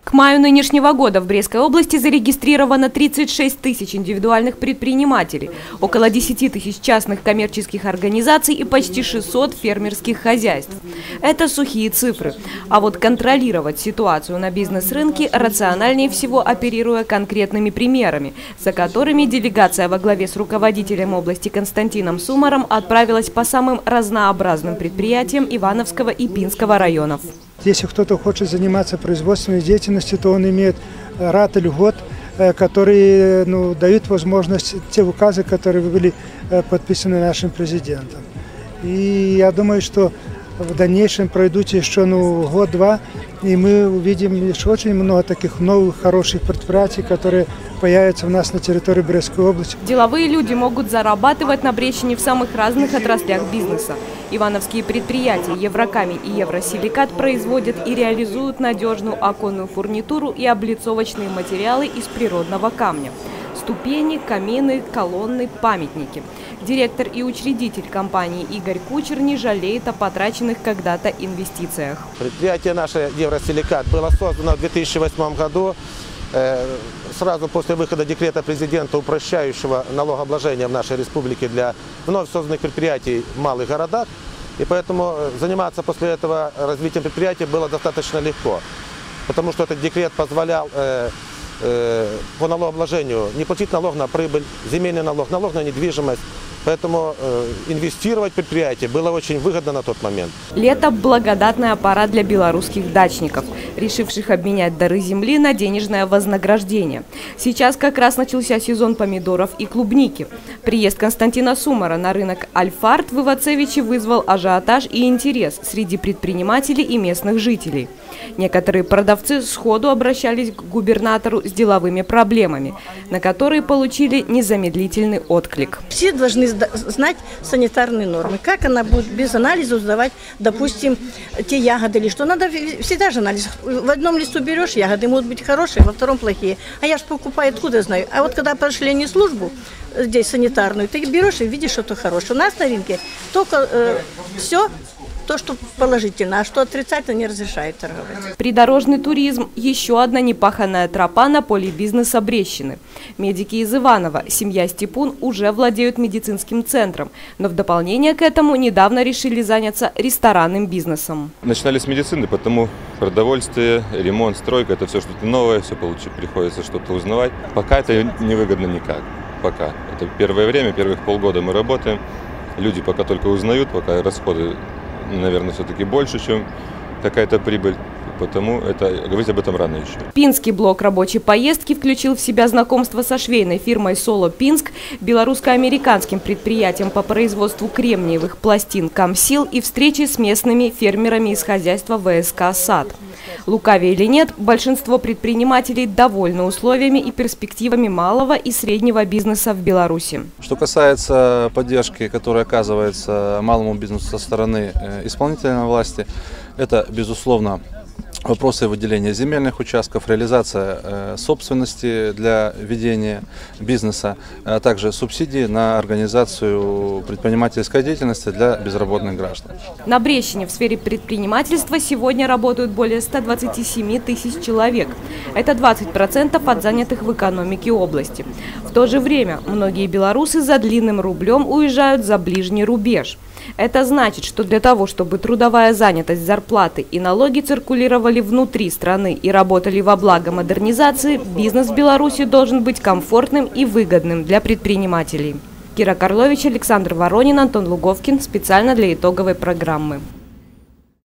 К маю нынешнего года в Брестской области зарегистрировано 36 тысяч индивидуальных предпринимателей, около 10 тысяч частных коммерческих организаций и почти 600 фермерских хозяйств. Это сухие цифры. А вот контролировать ситуацию на бизнес-рынке рациональнее всего, оперируя конкретными примерами, за которыми делегация во главе с руководителем области Константином Сумаром отправилась по самым разнообразным предприятиям Ивановского и Пинского районов. Если кто-то хочет заниматься производственной деятельностью, то он имеет ряд льгот, которые дают возможность те указы, которые были подписаны нашим президентом. И я думаю, что в дальнейшем пройдут еще год-два, и мы увидим еще очень много таких новых хороших предприятий, которые появятся у нас на территории Брестской области. Деловые люди могут зарабатывать на Брестщине в самых разных отраслях бизнеса. Ивановские предприятия Еврокамень и Евросиликат производят и реализуют надежную оконную фурнитуру и облицовочные материалы из природного камня. Ступени, камины, колонны, памятники. Директор и учредитель компании Игорь Кучер не жалеет о потраченных когда-то инвестициях. Предприятие наше Евросиликат было создано в 2008 году, сразу после выхода декрета президента, упрощающего налогообложение в нашей республике для вновь созданных предприятий в малых городах. И поэтому заниматься после этого развитием предприятия было достаточно легко, потому что этот декрет позволял по налогообложению не платить налог на прибыль, земельный налог, налог на недвижимость. Поэтому инвестировать в предприятие было очень выгодно на тот момент. Лето – благодатная пора для белорусских дачников, решивших обменять дары земли на денежное вознаграждение. Сейчас как раз начался сезон помидоров и клубники. Приезд Константина Сумара на рынок Альфарт в Ивацевичи вызвал ажиотаж и интерес среди предпринимателей и местных жителей. Некоторые продавцы сходу обращались к губернатору с деловыми проблемами, на которые получили незамедлительный отклик. Все должны знать санитарные нормы. Как она будет без анализа сдавать, допустим, те ягоды или что. Надо всегда же анализ. В одном листу берешь ягоды, могут быть хорошие, во втором плохие. А я же покупаю, откуда знаю. А вот когда прошли не службу здесь санитарную, ты берешь и видишь что-то хорошее. У нас на рынке только все то, что положительно, а что отрицательно, не разрешает торговать. Придорожный туризм – еще одна непаханная тропа на поле бизнеса Брестщины. Медики из Иванова, семья Степун, уже владеют медицинским центром, но в дополнение к этому недавно решили заняться ресторанным бизнесом. Начинали с медицины, потому продовольствие, ремонт, стройка – это все что-то новое, все приходится что-то узнавать. Пока это невыгодно никак. Пока. Это первое время, первых полгода мы работаем. Люди пока только узнают, пока расходы, наверное, все-таки больше, чем какая-то прибыль. Потому говорить об этом рано еще. Пинский блок рабочей поездки включил в себя знакомство со швейной фирмой «Соло Пинск», белорусско-американским предприятием по производству кремниевых пластин «Камсил» и встречи с местными фермерами из хозяйства ВСК «Сад». Лукавее или нет, большинство предпринимателей довольны условиями и перспективами малого и среднего бизнеса в Беларуси. Что касается поддержки, которая оказывается малому бизнесу со стороны исполнительной власти, это, безусловно, вопросы выделения земельных участков, реализация собственности для ведения бизнеса, а также субсидии на организацию предпринимательской деятельности для безработных граждан. На Брестщине в сфере предпринимательства сегодня работают более 127 тысяч человек. Это 20% от занятых в экономике области. В то же время многие белорусы за длинным рублем уезжают за ближний рубеж. Это значит, что для того, чтобы трудовая занятость, зарплаты и налоги циркулировали внутри страны и работали во благо модернизации, бизнес в Беларуси должен быть комфортным и выгодным для предпринимателей. Кира Карлович, Александр Воронин, Антон Луговкин. Специально для итоговой программы.